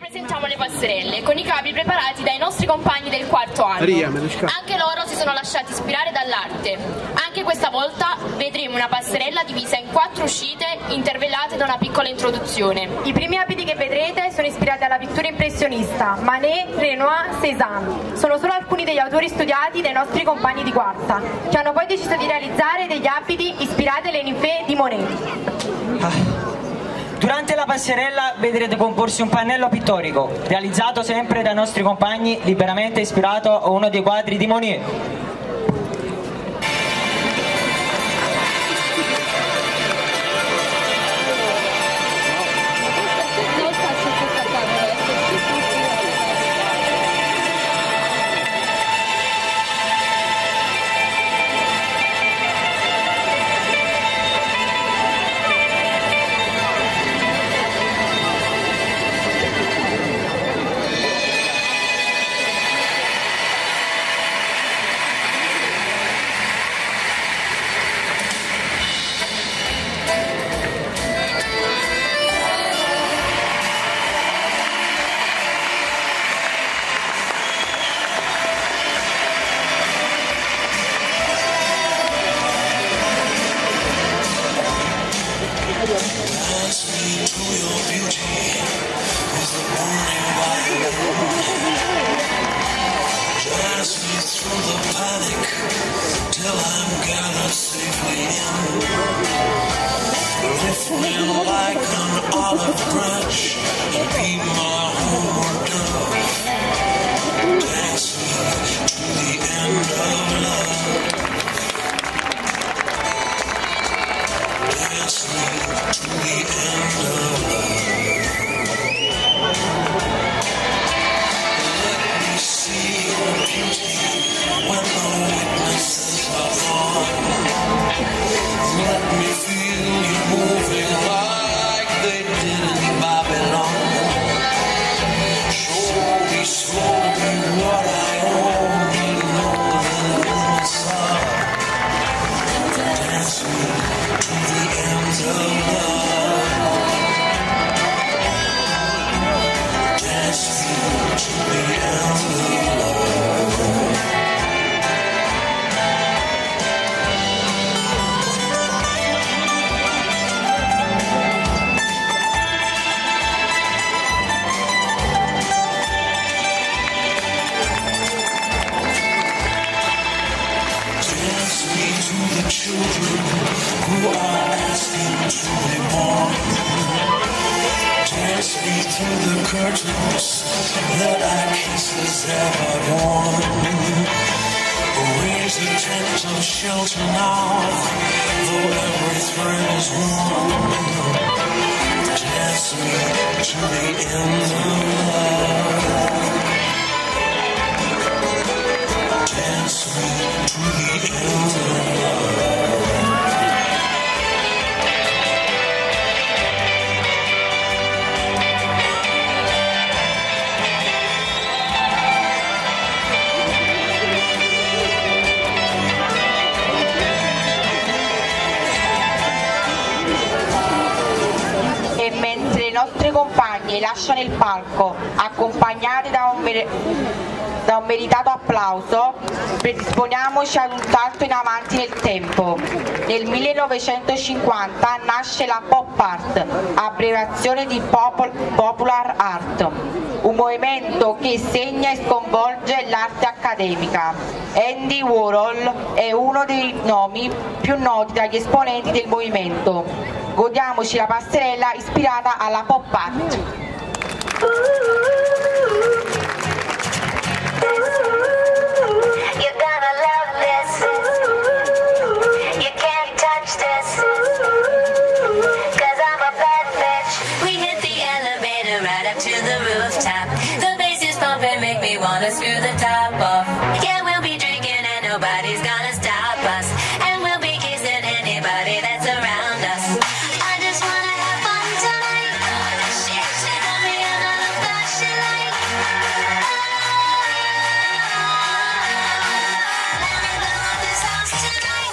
presentiamo le passerelle con i capi preparati dai nostri compagni del quarto anno. Anche loro si sono lasciati ispirare dall'arte. Anche questa volta vedremo una passerella divisa in 4 uscite intervellate da una piccola introduzione. I primi abiti che vedrete sono ispirati alla pittura impressionista, Manet, Renoir, Cézanne. Sono solo alcuni degli autori studiati dai nostri compagni di quarta, che hanno poi deciso di realizzare degli abiti ispirati alle ninfee di Monet. Durante la passerella vedrete comporsi un pannello pittorico, realizzato sempre dai nostri compagni, liberamente ispirato a uno dei quadri di Monet. Lasciano il palco, accompagnati da un meritato applauso, predisponiamoci ad un salto in avanti nel tempo. Nel 1950 nasce la pop art, abbreviazione di popular art, un movimento che segna e sconvolge l'arte accademica. Andy Warhol è uno dei nomi più noti dagli esponenti del movimento. Godiamoci la passerella ispirata alla pop art. You're gonna love this. You can't touch this. 'Cause I'm a bad bitch. We hit the elevator right up to the rooftop. The bass is pumping, make me wanna screw the top off. Yeah, we'll be drinking and nobody's gonna stop us. And we'll be kissing anybody that's around us. I just wanna have fun tonight. Shake, shake on me another flashlight. Let me blow up this house tonight.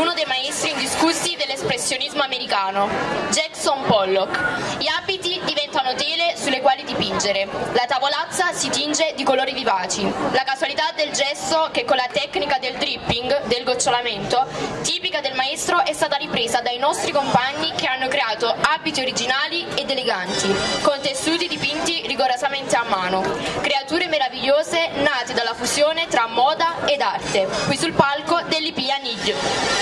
uno dei maestri indiscussi dell'espressionismo americano, Jackson Pollock. Gli abiti diventano tele sulle quali dipingere, la tavolazza si tinge di colori vivaci. La casualità del gesto che con la tecnica del dripping, del gocciolamento, tipica del maestro, è stata ripresa dai nostri compagni che hanno creato abiti originali ed eleganti, con tessuti dipinti rigorosamente a mano, creature meravigliose nate dalla fusione tra moda ed arte, qui sul palco dell'Ipia Nid.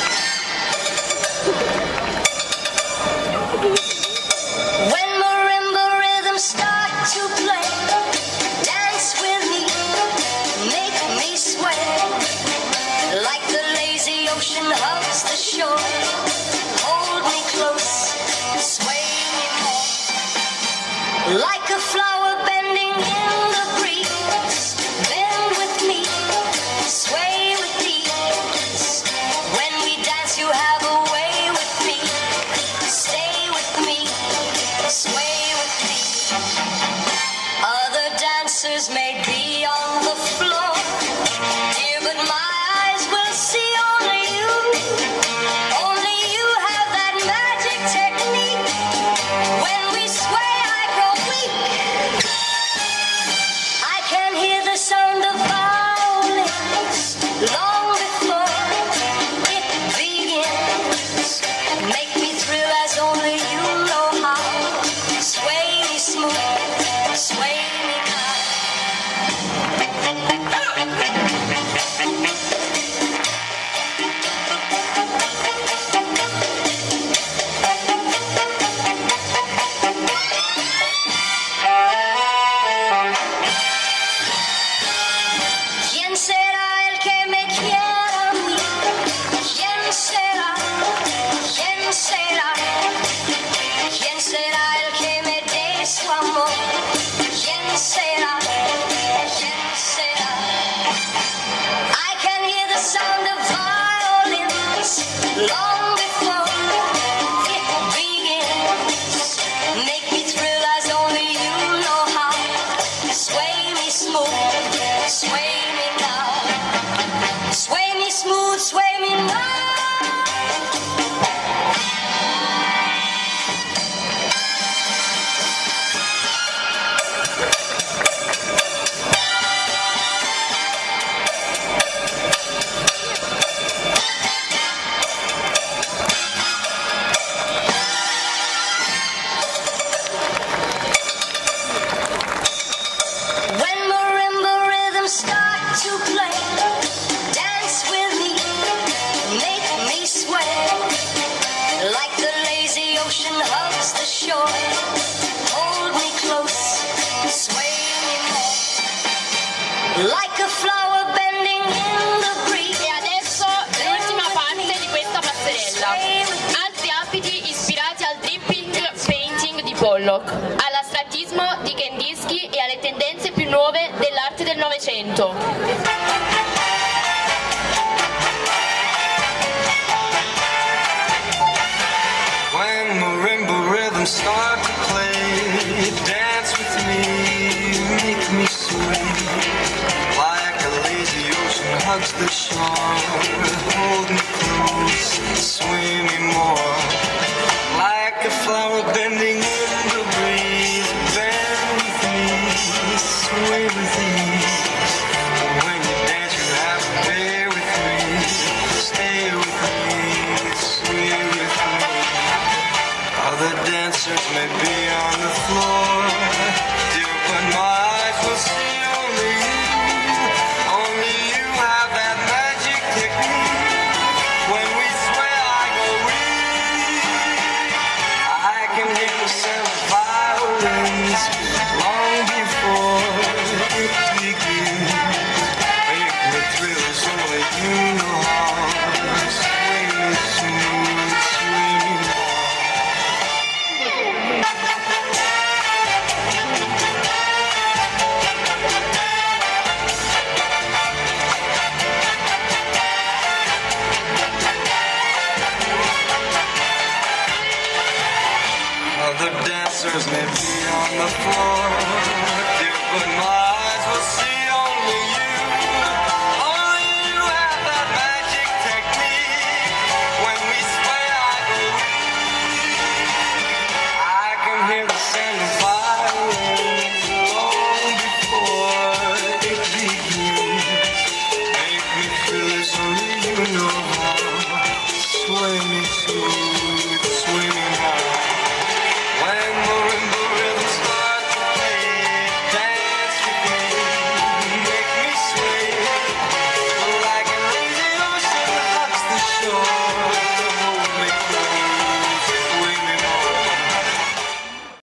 When marimba rhythms start to play, dance with me, make me sway, like the lazy ocean hugs the shore. Hold me close, sway me more, like a flower bending in the breeze. Bend with me, sway with ease. When we dance, you have a way with me. Stay with me, sway with me. Other dancers may be on the floor, dear, but my eyes will see only you. Only you have that magic technique. When we sway, I grow weak. I can hear the sound of violins long before it begins. Make me thrill as only you know how. Sway me smooth, sway me kind. ¿Quién será el que me quiera a mí? ¿Quién será? ¿Quién será? ¿Quién será el que me dé su amor? ¿Quién será? ¿Quién será? I can hear the sound of violins long before it begins. Make me thrill as only you know how. Sway me smooth, sway me now. Sway me smooth, sway me now. When marimba rhythms start to play, dance with me, make me sway, like the lazy ocean hugs the shore. Hold me close, sway me more, like a flower bending in the breeze. E adesso l'ultima parte di questa passerella. Altri abiti ispirati al dripping painting di Pollock, all'astrattismo di Kandinsky e alle tendenze più nuove dell'arte del Novecento. When marimba rhythms start to play, dance with me, make me sway, like a lazy ocean hugs the shore. Hold me close, sway me more, like a flower bending in the breeze. Bend with me, sway with ease. When you dance, you have to bear with me. Stay with me, sway with me. Other dancers may be on the floor, dear, but my eyes will see only you. Only you have that magic technique. When we sway, I go weak. I can hear the sound of violins long before it begins. Make me thrill as only you know how. Sway me smooth, sway me more. Other dancers may be on the floor, dear, but my eyes will see only you. Only you have that magic technique. me so.